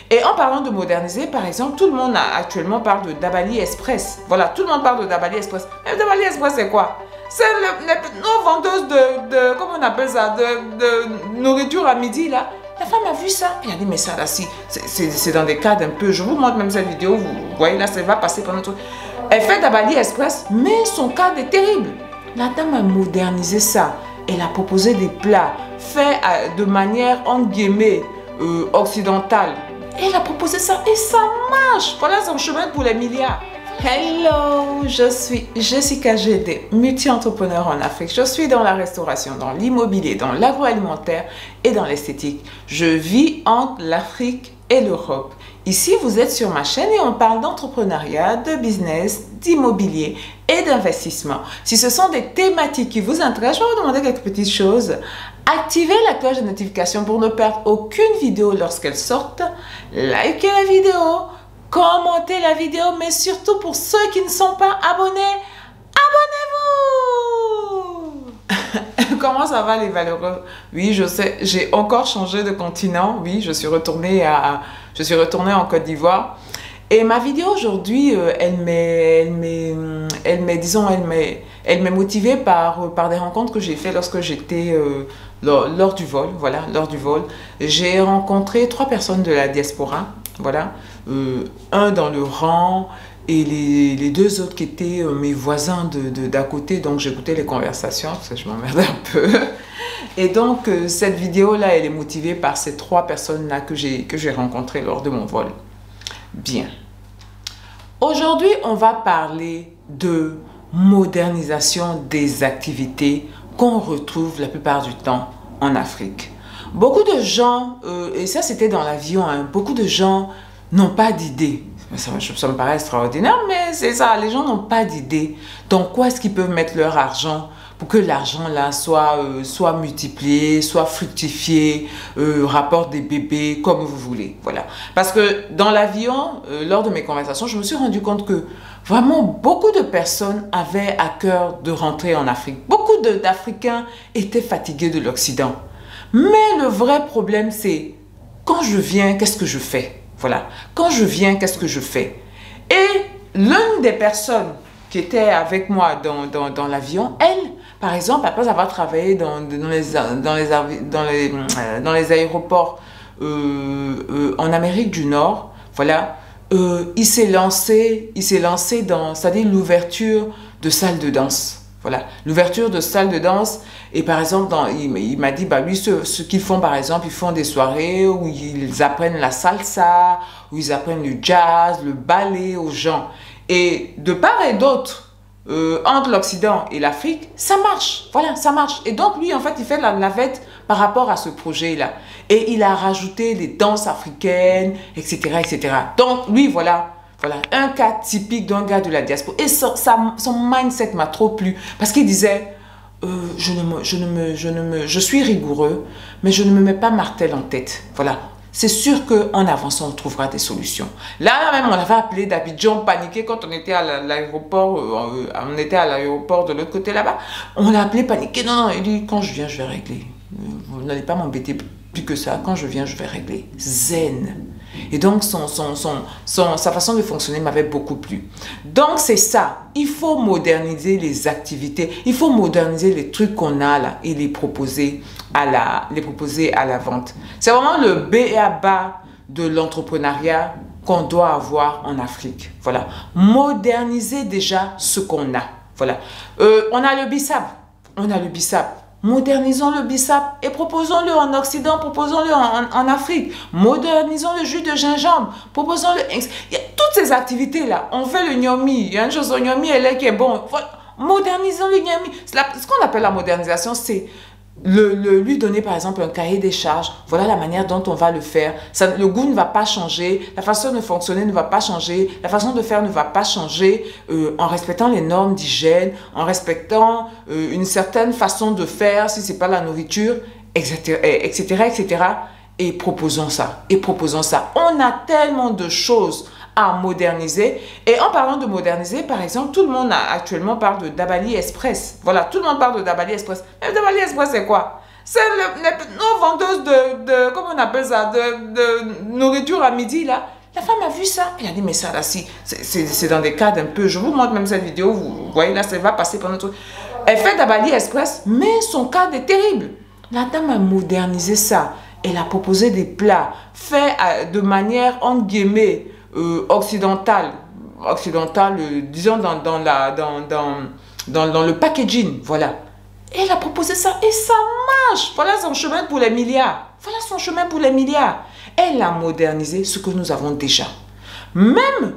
Et en parlant de moderniser, par exemple, tout le monde actuellement parle de Dabali Express. Voilà, tout le monde parle de Dabali Express. Mais Dabali Express, c'est quoi? C'est nos vendeuses comment on appelle ça, de nourriture à midi, là. La femme a vu ça. Elle a dit, mais ça, là, c'est dans des cadres un peu. Je vous montre même cette vidéo. Vous voyez, là, ça va passer pendant tout. Elle fait Dabali Express, mais son cadre est terrible. La dame a modernisé ça. Elle a proposé des plats faits de manière, entre guillemets, occidentale. Elle a proposé ça et ça marche. Voilà son chemin pour les milliards. Hello, je suis Jessica GD, multi-entrepreneur en Afrique. Je suis dans la restauration, dans l'immobilier, dans l'agroalimentaire et dans l'esthétique. Je vis entre l'Afrique et l'Europe. Ici, vous êtes sur ma chaîne et on parle d'entrepreneuriat, de business, d'immobilier et d'investissement. Si ce sont des thématiques qui vous intéressent, je vais vous demander quelques petites choses. Activez la cloche de notification pour ne perdre aucune vidéo lorsqu'elle sorte. Likez la vidéo. Commentez la vidéo, mais surtout pour ceux qui ne sont pas abonnés, abonnez-vous. Comment ça va les valeureux? Oui, je sais, j'ai encore changé de continent. Oui, je suis retournée en Côte d'Ivoire. Et ma vidéo aujourd'hui, elle m'est motivée par des rencontres que j'ai faites lorsque j'étais lors du vol. Voilà, lors du vol, j'ai rencontré 3 personnes de la diaspora. Voilà, un dans le rang et les 2 autres qui étaient mes voisins d'à côté. Donc j'écoutais les conversations parce que je m'emmerdais un peu. Et donc cette vidéo-là, elle est motivée par ces 3 personnes-là que j'ai rencontrées lors de mon vol. Bien. Aujourd'hui, on va parler de modernisation des activités qu'on retrouve la plupart du temps en Afrique. Beaucoup de gens, et ça c'était dans l'avion, hein, beaucoup de gens n'ont pas d'idée. Ça me paraît extraordinaire, mais c'est ça, les gens n'ont pas d'idée. Donc, quoi est-ce qu'ils peuvent mettre leur argent pour que l'argent là soit multiplié, soit fructifié, rapporte des bébés, comme vous voulez. Voilà. Parce que dans l'avion, lors de mes conversations, je me suis rendu compte que vraiment beaucoup de personnes avaient à cœur de rentrer en Afrique. Beaucoup d'Africains étaient fatigués de l'Occident. Mais le vrai problème, c'est quand je viens, qu'est-ce que je fais? Voilà. Quand je viens, qu'est-ce que je fais? Et l'une des personnes qui était avec moi dans l'avion, elle, par exemple, après avoir travaillé dans les aéroports en Amérique du Nord, voilà, il s'est lancé dans, c'est-à-dire l'ouverture de salles de danse. Voilà, l'ouverture de salles de danse. Et par exemple, il m'a dit, bah lui, ce qu'ils font, par exemple, ils font des soirées où ils apprennent la salsa, où ils apprennent le jazz, le ballet aux gens. Et de part et d'autre, entre l'Occident et l'Afrique, ça marche. Voilà, ça marche. Et donc, lui, en fait, il fait la navette par rapport à ce projet-là. Et il a rajouté des danses africaines, etc., etc. Donc, lui, voilà. Voilà, un cas typique d'un gars de la diaspora. Et son mindset m'a trop plu. Parce qu'il disait, je suis rigoureux, mais je ne me mets pas martel en tête. Voilà. C'est sûr qu'en avançant, on trouvera des solutions. Là même, on avait appelé d'Abidjan, paniqué quand on était à l'aéroport. On était à l'aéroport de l'autre côté là-bas. On l'a appelé paniqué. Non, non, il dit, quand je viens, je vais régler. Vous n'allez pas m'embêter plus que ça. Quand je viens, je vais régler. Zen. Et donc, sa façon de fonctionner m'avait beaucoup plu. Donc, c'est ça. Il faut moderniser les activités. Il faut moderniser les trucs qu'on a là et les proposer à la vente. C'est vraiment le B et A bas de l'entrepreneuriat qu'on doit avoir en Afrique. Voilà. Moderniser déjà ce qu'on a. Voilà. On a le bissap. On a le bissap. Modernisons le bissap et proposons-le en Occident, proposons-le en Afrique. Modernisons le jus de gingembre, proposons-le. Il y a toutes ces activités-là. On fait le gnomi. Il y a une chose au gnomi, elle est qui est bon. Modernisons le gnomi. Ce qu'on appelle la modernisation, c'est lui donner par exemple un cahier des charges. Voilà la manière dont on va le faire. Le goût ne va pas changer, la façon de fonctionner ne va pas changer, la façon de faire ne va pas changer, en respectant les normes d'hygiène, en respectant une certaine façon de faire si c'est pas la nourriture, etc., etc., etc. Et proposons ça. Et proposons ça. On a tellement de choses à moderniser. Et en parlant de moderniser, par exemple, tout le monde actuellement parle de Dabali Express. Voilà, tout le monde parle de Dabali Express. Mais Dabali Express, c'est quoi? C'est nos vendeuses comment on appelle ça, de nourriture à midi là. La femme a vu ça, elle a dit mais ça là, si, c'est dans des cadres un peu, je vous montre même cette vidéo, vous voyez là, ça va passer par notre... Elle fait d'Abali Express, mais son cadre est terrible. La dame a modernisé ça, elle a proposé des plats faits de manière, entre guillemets, occidentale, disons dans le packaging, voilà. Et elle a proposé ça et ça marche. Voilà son chemin pour les milliards. Voilà son chemin pour les milliards. Elle a modernisé ce que nous avons déjà. Même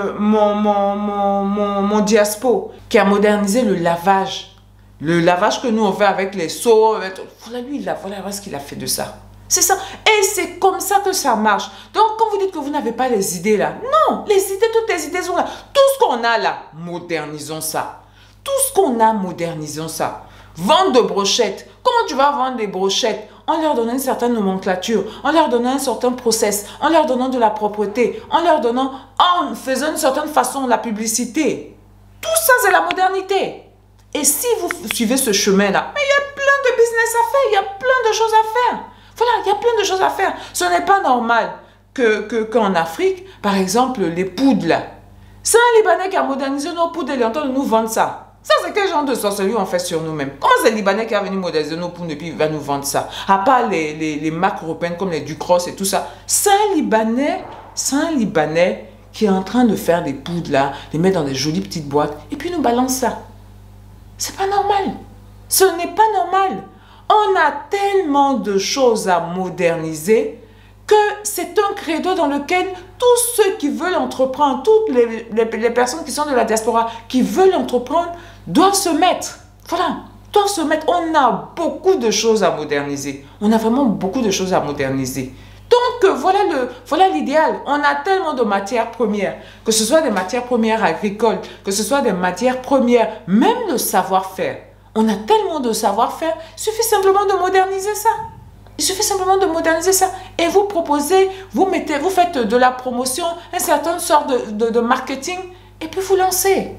mon diaspo qui a modernisé le lavage. Le lavage que nous on fait avec les seaux. Voilà lui, voilà ce qu'il a fait de ça. C'est ça. Et c'est comme ça que ça marche. Donc, quand vous dites que vous n'avez pas les idées là, non, toutes les idées sont là. Tout ce qu'on a là, modernisons ça. Tout ce qu'on a, modernisons ça. Vendre de brochettes. Comment tu vas vendre des brochettes? En leur donnant une certaine nomenclature, en leur donnant un certain process, en leur donnant de la propreté, en faisant une certaine façon la publicité. Tout ça, c'est la modernité. Et si vous suivez ce chemin-là, mais il y a plein de business à faire, il y a plein de choses à faire. Voilà, il y a plein de choses à faire. Ce n'est pas normal qu'en Afrique, par exemple, les poudres là. C'est un Libanais qui a modernisé nos poudres et il est en train de nous vendre ça. Ça, c'est quel genre de sorcellerie on fait sur nous-mêmes? Comment c'est le Libanais qui a venu moderniser nos poudres et puis il va nous vendre ça? À part les marques européennes comme les Ducros et tout ça. C'est un Libanais qui est en train de faire des poudres là, les mettre dans des jolies petites boîtes et puis nous balance ça. C'est pas normal. Ce n'est pas normal. On a tellement de choses à moderniser que c'est un credo dans lequel tous ceux qui veulent entreprendre, toutes les personnes qui sont de la diaspora, qui veulent entreprendre, doivent se mettre. Voilà, doivent se mettre. On a beaucoup de choses à moderniser. On a vraiment beaucoup de choses à moderniser. Donc, voilà l'idéal. On a tellement de matières premières, que ce soit des matières premières agricoles, que ce soit des matières premières, même le savoir-faire. On a tellement de savoir-faire, il suffit simplement de moderniser ça. Il suffit simplement de moderniser ça. Et vous proposez, vous faites de la promotion, une certaine sorte de marketing, et puis vous lancez.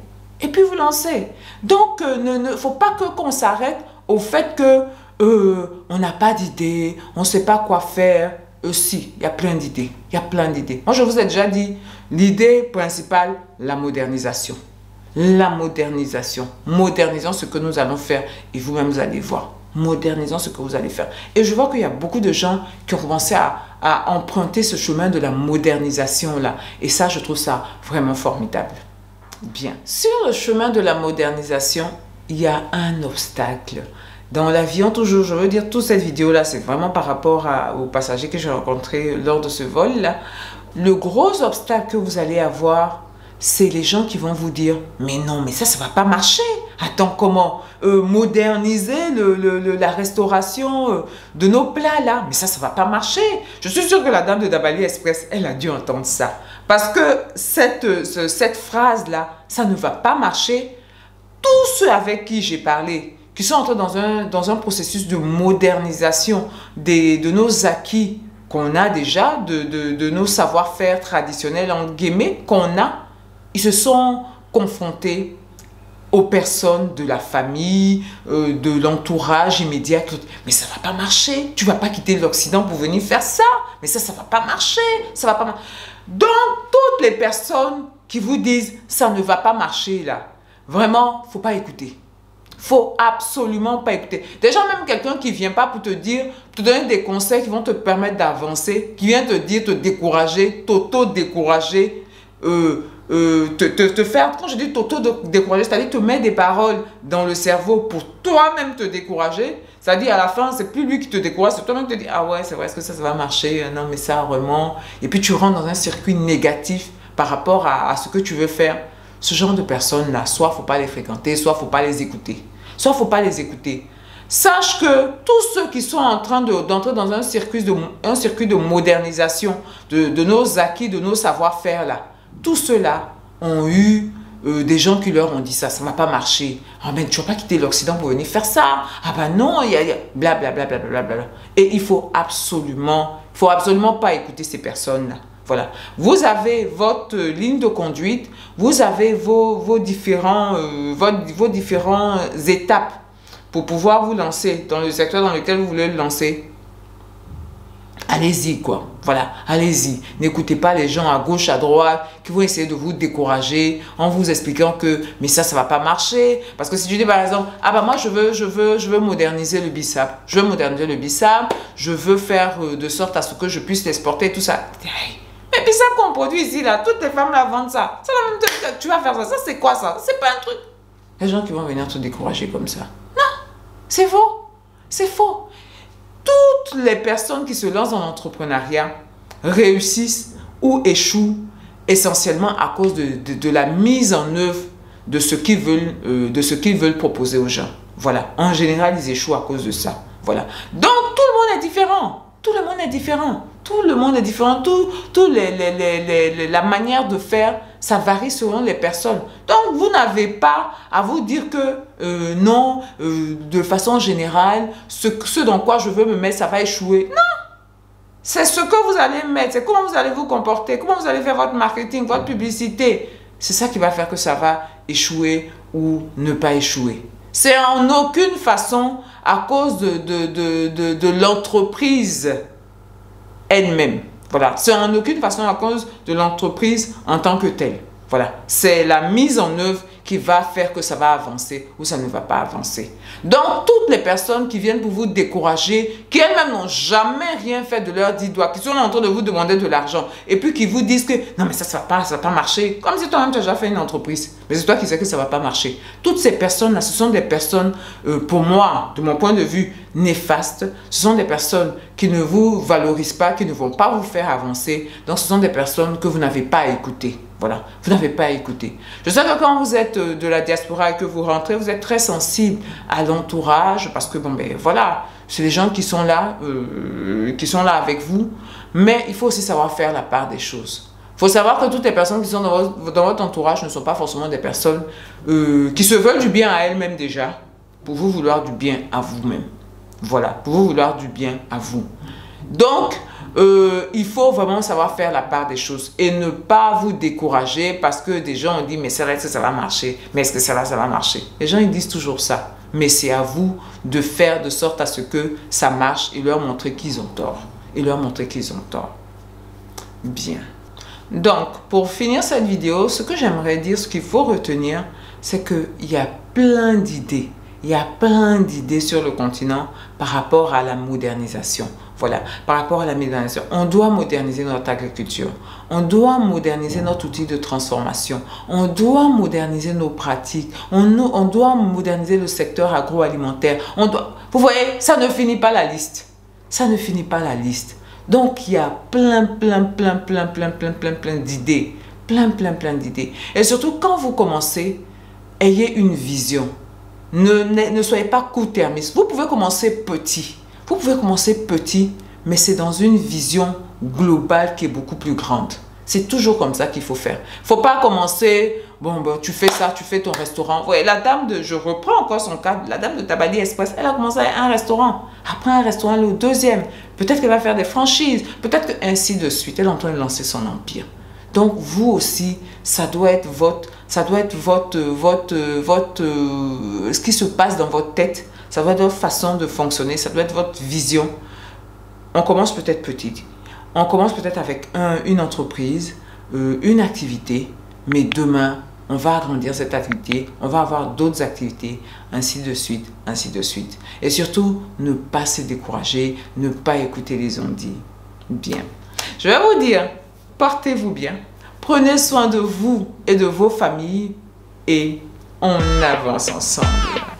Donc, il ne faut pas qu'on s'arrête au fait que on n'a pas d'idées, on ne sait pas quoi faire. Si, il y a plein d'idées. Moi, je vous ai déjà dit, l'idée principale, la modernisation. La modernisation. Modernisons ce que nous allons faire et vous-même, vous allez voir. Modernisons ce que vous allez faire. Et je vois qu'il y a beaucoup de gens qui ont commencé à emprunter ce chemin de la modernisation-là. Et ça, je trouve ça vraiment formidable. Bien. Sur le chemin de la modernisation, il y a un obstacle. Dans l'avion, toujours, je veux dire, toute cette vidéo-là, c'est vraiment par rapport aux passagers que j'ai rencontrés lors de ce vol-là. Le gros obstacle que vous allez avoir, c'est les gens qui vont vous dire « Mais non, mais ça ne va pas marcher. Attends, comment moderniser la restauration de nos plats là? Mais ça ne va pas marcher. » Je suis sûre que la dame de Dabali Express, elle a dû entendre ça. Parce que cette phrase-là, ça ne va pas marcher. Tous ceux avec qui j'ai parlé, qui sont entrés dans un processus de modernisation de nos acquis qu'on a déjà, de nos savoir-faire traditionnels, en guillemets, qu'on a, ils se sont confrontés aux personnes de la famille, de l'entourage immédiat. Mais ça ne va pas marcher, tu ne vas pas quitter l'Occident pour venir faire ça, mais ça ne va pas marcher, ça va pas marcher. Donc, toutes les personnes qui vous disent ça ne va pas marcher là, vraiment, il ne faut pas écouter. Faut absolument pas écouter. Déjà, même quelqu'un qui vient pas pour te dire, te donner des conseils qui vont te permettre d'avancer, qui vient te dire, te décourager, t'auto-décourager, te faire, quand je dis t'auto-décourager, c'est-à-dire te mettre des paroles dans le cerveau pour toi-même te décourager. C'est-à-dire à la fin, c'est plus lui qui te décourage, c'est toi-même qui te dis, ah ouais, c'est vrai, est-ce que ça va marcher? Non, mais ça, vraiment. Et puis tu rentres dans un circuit négatif par rapport à ce que tu veux faire. Ce genre de personnes-là, soit il ne faut pas les fréquenter, soit il ne faut pas les écouter. Sache que tous ceux qui sont en train d'entrer dans un circuit de modernisation de nos acquis, de nos savoir-faire là, tous ceux-là ont eu des gens qui leur ont dit ça ne va pas marcher. Ah ben tu ne vas pas quitter l'Occident pour venir faire ça. Ah ben non, il y a blablabla. Et il ne faut absolument pas écouter ces personnes-là. Voilà. Vous avez votre ligne de conduite, vous avez vos différentes étapes pour pouvoir vous lancer dans le secteur dans lequel vous voulez le lancer, allez-y quoi. Voilà, allez-y. N'écoutez pas les gens à gauche, à droite qui vont essayer de vous décourager en vous expliquant que mais ça va pas marcher. Parce que si tu dis par exemple, ah bah moi je veux moderniser le bissap. Je veux moderniser le bissap. Je veux faire de sorte à ce que je puisse l'exporter, tout ça. Mais bissap qu'on produit ici là, toutes les femmes là vendent ça. Ça la même, tu vas faire ça. Ça c'est quoi ça? C'est pas un truc. Les gens qui vont venir te décourager comme ça. Non, c'est faux. C'est faux. Toutes les personnes qui se lancent dans l'entrepreneuriat réussissent ou échouent essentiellement à cause de la mise en œuvre de ce qu'ils veulent proposer aux gens. Voilà. En général, ils échouent à cause de ça. Voilà. Donc, tout le monde est différent. Tout le monde est différent. Tout le monde est différent. La manière de faire, ça varie selon les personnes. Donc, vous n'avez pas à vous dire que non, de façon générale, ce dans quoi je veux me mettre, ça va échouer. Non! C'est ce que vous allez mettre, c'est comment vous allez vous comporter, comment vous allez faire votre marketing, votre publicité. C'est ça qui va faire que ça va échouer ou ne pas échouer. C'est en aucune façon à cause de l'entreprise elle-même. Voilà. C'est en aucune façon à cause de l'entreprise en tant que telle. Voilà. C'est la mise en œuvre qui va faire que ça va avancer ou ça ne va pas avancer. Donc, toutes les personnes qui viennent pour vous décourager, qui elles-mêmes n'ont jamais rien fait de leurs 10 doigts, qui sont en train de vous demander de l'argent et puis qui vous disent que non mais ça va pas marcher, comme si toi-même tu as déjà fait une entreprise, mais c'est toi qui sais que ça va pas marcher. Toutes ces personnes-là, ce sont des personnes, pour moi, de mon point de vue, néfastes. Ce sont des personnes qui ne vous valorisent pas, qui ne vont pas vous faire avancer. Donc, ce sont des personnes que vous n'avez pas à écouter. Voilà, vous n'avez pas à écouter. Je sais que quand vous êtes de la diaspora et que vous rentrez, vous êtes très sensible à l'entourage parce que, bon, ben voilà, c'est les gens qui sont là avec vous. Mais il faut aussi savoir faire la part des choses. Il faut savoir que toutes les personnes qui sont dans votre entourage ne sont pas forcément des personnes qui se veulent du bien à elles-mêmes déjà, pour vous vouloir du bien à vous-même. Voilà, pour vous vouloir du bien à vous. Donc, il faut vraiment savoir faire la part des choses et ne pas vous décourager parce que des gens ont dit mais c'est vrai que ça va marcher, mais est-ce que ça va marcher? Les gens ils disent toujours ça, mais c'est à vous de faire de sorte à ce que ça marche et leur montrer qu'ils ont tort. Et leur montrer qu'ils ont tort. Bien. Donc, pour finir cette vidéo, ce que j'aimerais dire, ce qu'il faut retenir, c'est qu'il y a plein d'idées. Il y a plein d'idées sur le continent par rapport à la modernisation. Voilà, par rapport à la modernisation. On doit moderniser notre agriculture. On doit moderniser notre outil de transformation. On doit moderniser nos pratiques. On doit moderniser le secteur agroalimentaire. Vous voyez, ça ne finit pas la liste. Ça ne finit pas la liste. Donc, il y a plein d'idées. Plein d'idées. Et surtout, quand vous commencez, ayez une vision. Ne soyez pas court-termiste. Vous pouvez commencer petit. Vous pouvez commencer petit, mais c'est dans une vision globale qui est beaucoup plus grande. C'est toujours comme ça qu'il faut faire. Il ne faut pas commencer, bon, tu fais ça, tu fais ton restaurant. Ouais, la dame je reprends encore son cas, la dame de Tabali Express, elle a commencé à un restaurant. Après un restaurant, le deuxième. Peut-être qu'elle va faire des franchises. Peut-être que ainsi de suite. Elle est en train de lancer son empire. Donc, vous aussi, ça doit être ce qui se passe dans votre tête. Ça doit être votre façon de fonctionner. Ça doit être votre vision. On commence peut-être petit. On commence peut-être avec une entreprise, une activité. Mais demain, on va agrandir cette activité. On va avoir d'autres activités, ainsi de suite, ainsi de suite. Et surtout, ne pas se décourager, ne pas écouter les on-dit. Bien. Je vais vous dire, portez-vous bien. Prenez soin de vous et de vos familles. Et on avance ensemble.